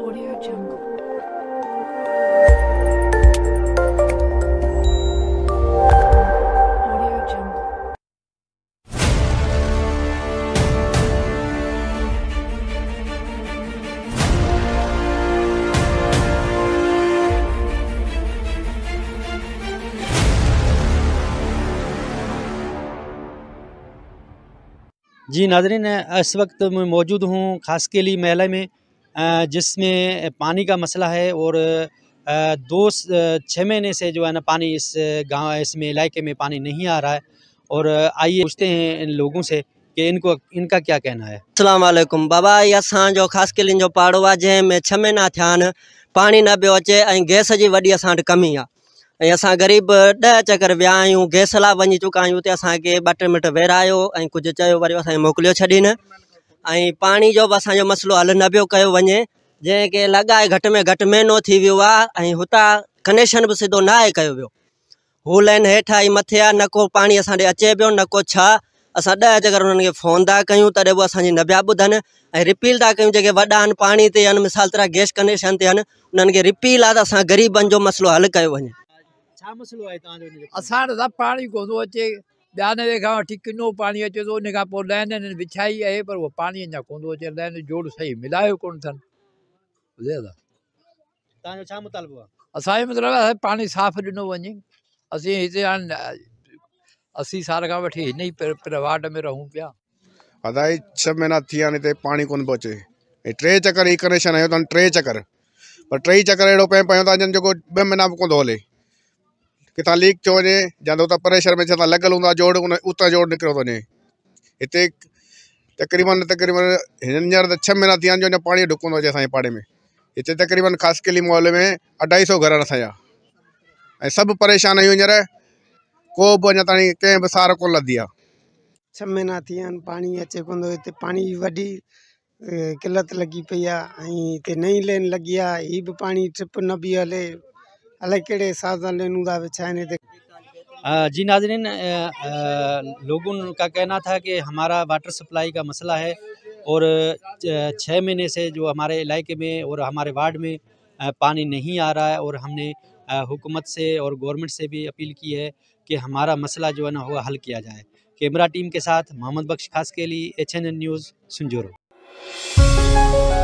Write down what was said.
Audio Jungle. Audio Jungle. जी नाज़रीन, इस वक्त मैं मौजूद हूँ खासकेली मेला में, जिसमें पानी का मसला है और 6 महीने से जो है ना पानी इस गांव इसमें इलाके में पानी नहीं आ रहा है। और आइए पूछते हैं इन लोगों से कि इनका क्या कहना है। अस्सलाम वालेकुम बाबा, ये असांजो ख़ासि किलिन जो पाड़ो आहे जंहिंमें 6 महीना थिया आहिनि, पाणी न पियो अचे ऐं गैस जी वॾी असां वटि कमी आहे। ऐं असां ग़रीब 10 चकर विया आहियूं, गैस लाइ वञी चुका आहियूं, उते असांखे 2-3 मिंट वेरायो ऐं कुझु चयो, वरी असांखे मोकिलियो छॾीनि। ऐं पाणी जो बि असांजो मसइलो हल न पियो कयो वञे, जंहिंखे लॻाए घटि में घटि महीनो थी वियो आहे ऐं हुतां कनेक्शन बि सिधो न आहे कयो वियो। हू लाइन हेठां ई मथे आहे, न को पाणी असां ॾे अचे पियो, न को छा। असां 10 चकर उन्हनि खे फ़ोन था कयूं, तॾहिं बि असांजी न पिया ॿुधनि। ऐं रिपील था कयूं, जेके वॾा आहिनि पाणी ते आहिनि, मिसाल तरह गैस कनेक्शन ते आहिनि, उन्हनि खे रिपील आहे त असां ग़रीबनि जो मसइलो हल कयो वञे। छा मसइलो आहे तव्हांजो? असां वटि त पाणी कोन थो अचे, ॿियानवे खां वठी किनो पाणी अचे थो, उन खां पोइ लाइन विछाई आहे, पर उहो पाणी अञा कोन थो अचे। लाइन जोड़ सही मिलायो कोन अथनि। ॿुधे था, तव्हांजो छा मुतालबो आहे? असांजो मतिलबु आहे पाणी साफ़ु ॾिनो वञे। असीं हिते हाणे 80 साल खां वठी हिन ई वार्ड में रहूं पिया। अदाई 6 महीना थी विया हिते पाणी कोन पियो अचे। ऐं 3 चकर ई कनेक्शन आयो अथनि, 3 चकर, पर 3 चकर अहिड़ो पियो था अचनि जेको 2 महीना बि कोन थो हले। किथां लीक थो वञे, या त उतां प्रेशर में छा लॻल हूंदो आहे जोड़, उतां जोड़ निकिरो थो वञे। हिते तक़रीबन हींअर त 6 महीना थी विया आहिनि जो अञा पाणी ढुको थो अचे असांजे पाड़े में। हिते तक़रीबन ख़ासकेली मोहल्ले में 250 घर आहिनि असांजा, ऐं सभु परेशान आहियूं। हींअर को बि अञा ताईं कंहिं बि सार कोन लधी आहे। 6 महीना थी विया आहिनि, पाणी अचे कोन थो। हिते पाणी जी वॾी किलत लॻी पई आहे, ऐं हिते नई लेन लॻी आहे, हीअ बि पाणी ट्रिप न बि हले। अलाए कहिड़े हिसाब सां लेनूं था विछाइनि हिते। जी नाज़रीन, लोगों का कहना था कि हमारा वाटर सप्लाई का मसला है और 6 महीने से जो हमारे इलाके में और हमारे वार्ड में पानी नहीं आ रहा है। और हमने हुकूमत से और गवर्नमेंट से भी अपील की है कि हमारा मसला जो है ना वो हल किया जाए। कैमरा टीम के साथ मोहम्मद बख्श, खास के लिए HNN न्यूज़, संजोरो।